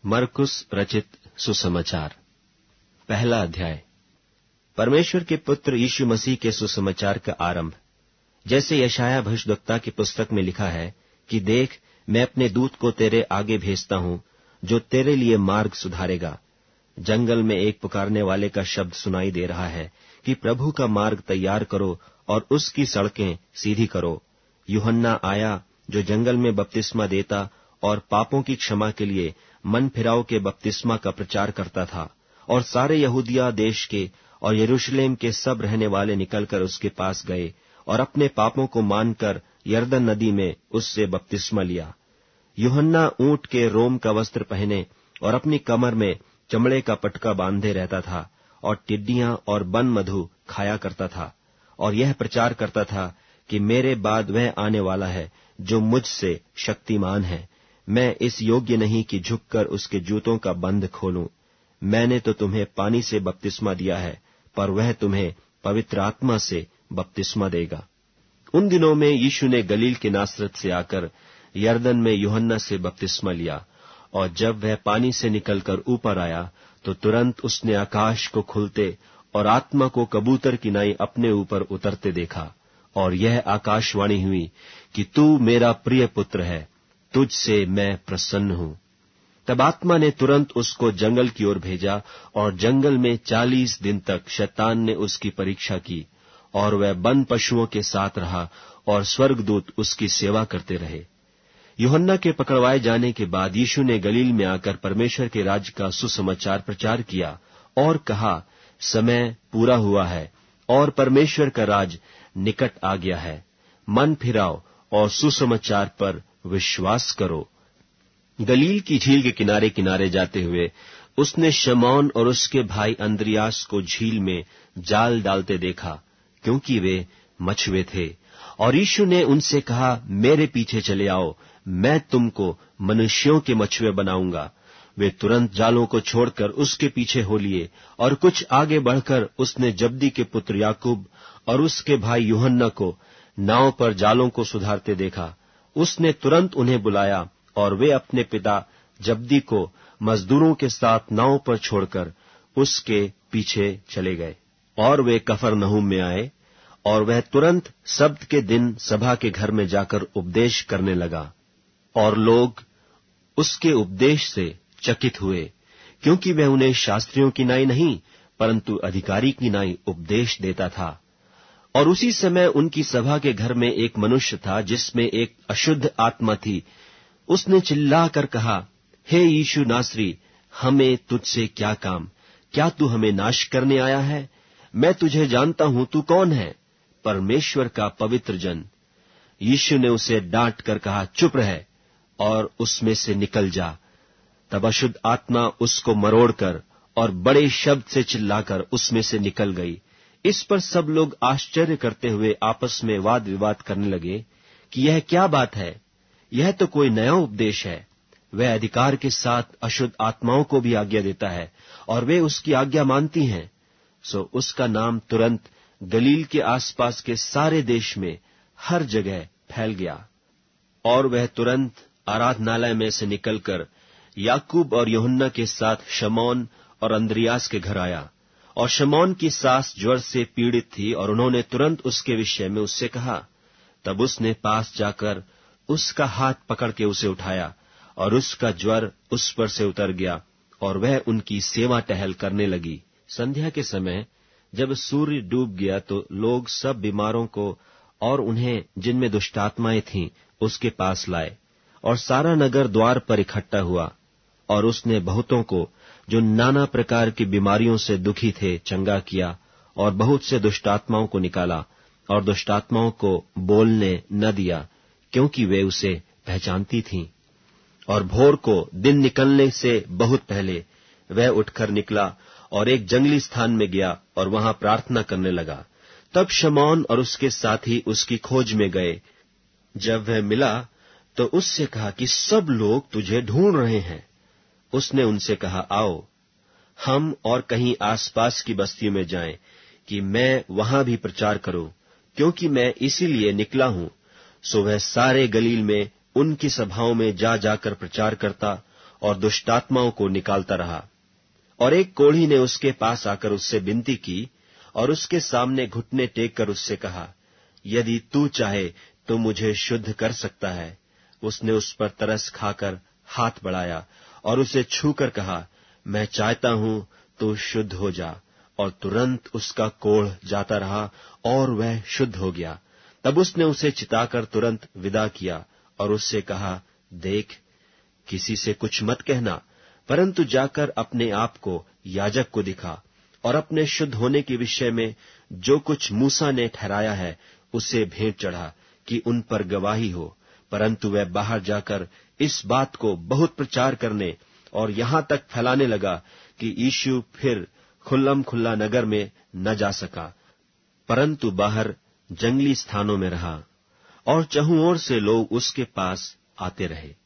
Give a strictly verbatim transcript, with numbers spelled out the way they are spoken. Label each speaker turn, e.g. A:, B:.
A: मरकुस रचित सुसमाचार, पहला अध्याय। परमेश्वर के पुत्र यीशु मसीह के सुसमाचार का आरंभ। जैसे यशायाह भविष्यद्वक्ता की पुस्तक में लिखा है कि देख, मैं अपने दूत को तेरे आगे भेजता हूं, जो तेरे लिए मार्ग सुधारेगा। जंगल में एक पुकारने वाले का शब्द सुनाई दे रहा है कि प्रभु का मार्ग तैयार करो और उसकी सड़कें सीधी करो। यूहन्ना आया, जो जंगल में बपतिस्मा देता और पापों की क्षमा के लिए मन फिराव के बपतिस्मा का प्रचार करता था, और सारे यहूदिया देश के और यरूशलेम के सब रहने वाले निकलकर उसके पास गए और अपने पापों को मानकर यरदन नदी में उससे बपतिस्मा लिया। यूहन्ना ऊंट के रोम का वस्त्र पहने और अपनी कमर में चमड़े का पटका बांधे रहता था, और टिड्डियां और बन मधु खाया करता था, और यह प्रचार करता था कि मेरे बाद वह आने वाला है जो मुझसे शक्तिमान है। मैं इस योग्य नहीं कि झुककर उसके जूतों का बंध खोलूं। मैंने तो तुम्हें पानी से बपतिस्मा दिया है, पर वह तुम्हें पवित्र आत्मा से बपतिस्मा देगा। उन दिनों में यीशु ने गलील के नासरत से आकर यरदन में यूहन्ना से बपतिस्मा लिया, और जब वह पानी से निकलकर ऊपर आया तो तुरंत उसने आकाश को खुलते और आत्मा को कबूतर की नाई अपने ऊपर उतरते देखा, और यह आकाशवाणी हुई कि तू मेरा प्रिय पुत्र है, तुझसे मैं प्रसन्न हूं। तब आत्मा ने तुरंत उसको जंगल की ओर भेजा, और जंगल में चालीस दिन तक शैतान ने उसकी परीक्षा की, और वह वन पशुओं के साथ रहा, और स्वर्गदूत उसकी सेवा करते रहे। यूहन्ना के पकड़वाए जाने के बाद यीशु ने गलील में आकर परमेश्वर के राज्य का सुसमाचार प्रचार किया और कहा, समय पूरा हुआ है और परमेश्वर का राज निकट आ गया है। मन फिराओ और सुसमाचार पर विश्वास करो। गलील की झील के किनारे किनारे जाते हुए उसने शमौन और उसके भाई अंद्रियास को झील में जाल डालते देखा, क्योंकि वे मछुए थे। और यीशु ने उनसे कहा, मेरे पीछे चले आओ, मैं तुमको मनुष्यों के मछुए बनाऊंगा। वे तुरंत जालों को छोड़कर उसके पीछे हो लिए, और कुछ आगे बढ़कर उसने जब्दी के पुत्र याकूब और उसके भाई यूहन्ना को नाव पर जालों को सुधारते देखा। उसने तुरंत उन्हें बुलाया, और वे अपने पिता जब्दी को मजदूरों के साथ नाव पर छोड़कर उसके पीछे चले गए। और वे कफरनहूम में आए, और वह तुरंत सब्त के दिन सभा के घर में जाकर उपदेश करने लगा। और लोग उसके उपदेश से चकित हुए, क्योंकि वह उन्हें शास्त्रियों की नाई नहीं, परंतु अधिकारी की नाई उपदेश देता था। और उसी समय उनकी सभा के घर में एक मनुष्य था जिसमें एक अशुद्ध आत्मा थी। उसने चिल्लाकर कहा, हे यीशु नासरी, हमें तुझसे क्या काम? क्या तू हमें नाश करने आया है? मैं तुझे जानता हूं, तू कौन है? परमेश्वर का पवित्र जन। यीशु ने उसे डांट कर कहा, चुप रह और उसमें से निकल जा। तब अशुद्ध आत्मा उसको मरोड़कर और बड़े शब्द से चिल्लाकर उसमें से निकल गई। इस पर सब लोग आश्चर्य करते हुए आपस में वाद विवाद करने लगे कि यह क्या बात है? यह तो कोई नया उपदेश है। वह अधिकार के साथ अशुद्ध आत्माओं को भी आज्ञा देता है, और वे उसकी आज्ञा मानती हैं। सो उसका नाम तुरंत गलील के आसपास के सारे देश में हर जगह फैल गया। और वह तुरंत आराधनालय में से निकलकर याकूब और यूहन्ना के साथ शमौन और अंद्रियास के घर आया। और शमौन की सास ज्वर से पीड़ित थी, और उन्होंने तुरंत उसके विषय में उससे कहा। तब उसने पास जाकर उसका हाथ पकड़ के उसे उठाया, और उसका ज्वर उस पर से उतर गया, और वह उनकी सेवा टहल करने लगी। संध्या के समय जब सूर्य डूब गया तो लोग सब बीमारों को और उन्हें जिनमें दुष्टात्माएं थीं उसके पास लाए, और सारा नगर द्वार पर इकट्ठा हुआ। और उसने बहुतों को जो नाना प्रकार की बीमारियों से दुखी थे चंगा किया, और बहुत से दुष्टात्माओं को निकाला, और दुष्टात्माओं को बोलने न दिया, क्योंकि वे उसे पहचानती थीं। और भोर को दिन निकलने से बहुत पहले वह उठकर निकला और एक जंगली स्थान में गया और वहां प्रार्थना करने लगा। तब शमौन और उसके साथी उसकी खोज में गए। जब वह मिला तो उससे कहा कि सब लोग तुझे ढूंढ रहे हैं। उसने उनसे कहा, आओ हम और कहीं आसपास की बस्तियों में जाएं, कि मैं वहां भी प्रचार करूं, क्योंकि मैं इसीलिए निकला हूं। सो वह सारे गलील में उनकी सभाओं में जा जाकर प्रचार करता और दुष्टात्माओं को निकालता रहा। और एक कोढ़ी ने उसके पास आकर उससे विनती की और उसके सामने घुटने टेक कर उससे कहा, यदि तू चाहे तो मुझे शुद्ध कर सकता है। उसने उस पर तरस खाकर हाथ बढ़ाया और उसे छूकर कहा, मैं चाहता हूं तू शुद्ध हो जा। और तुरंत उसका कोढ़ जाता रहा और वह शुद्ध हो गया। तब उसने उसे चिताकर तुरंत विदा किया और उससे कहा, देख, किसी से कुछ मत कहना, परंतु जाकर अपने आप को याजक को दिखा और अपने शुद्ध होने के विषय में जो कुछ मूसा ने ठहराया है उसे भेंट चढ़ा कि उन पर गवाही हो। परंतु वह बाहर जाकर इस बात को बहुत प्रचार करने और यहां तक फैलाने लगा कि यीशु फिर खुल्लम खुल्ला नगर में न जा सका, परंतु बाहर जंगली स्थानों में रहा और चहुं ओर से लोग उसके पास आते रहे।